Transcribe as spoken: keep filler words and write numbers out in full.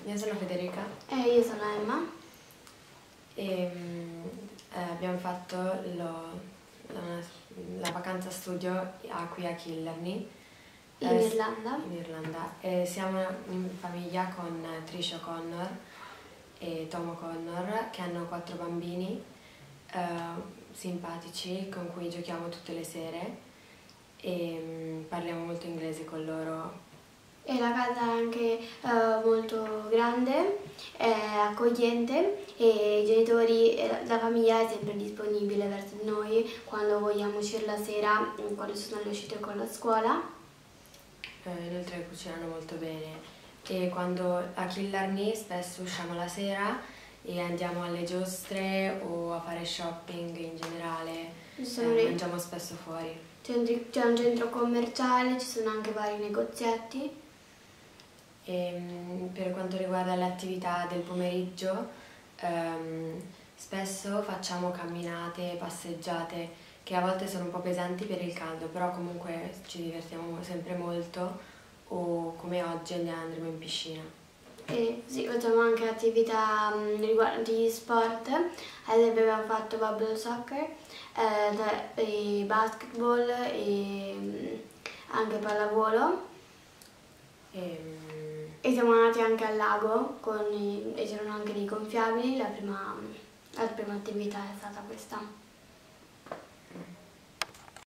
io sono Federica. E io sono Emma. E mm, eh, abbiamo fatto lo, la, la vacanza studio a, qui a Killarney. In eh, Irlanda. In Irlanda. E siamo in famiglia con Trish O'Connor e Tom O'Connor, che hanno quattro bambini eh, simpatici con cui giochiamo tutte le sere e mm, parliamo molto inglese con loro. E la casa è anche eh, molto grande, è accogliente e i genitori e la famiglia è sempre disponibile verso di noi quando vogliamo uscire la sera, quando sono le uscite con la scuola. Eh, inoltre cucinano molto bene e quando a Killarney spesso usciamo la sera e andiamo alle giostre o a fare shopping in generale, eh, mangiamo spesso fuori. C'è un centro commerciale, ci sono anche vari negozietti. E, per quanto riguarda le attività del pomeriggio, ehm, spesso facciamo camminate, passeggiate che a volte sono un po' pesanti per il caldo, però comunque ci divertiamo sempre molto, o come oggi andremo in piscina. E sì, facciamo anche attività mh, riguardanti sport, ad esempio abbiamo fatto bubble soccer, eh, e basketball e mh, anche pallavolo. E, E siamo andati anche al lago con i, e c'erano anche dei gonfiabili, la prima, la prima attività è stata questa.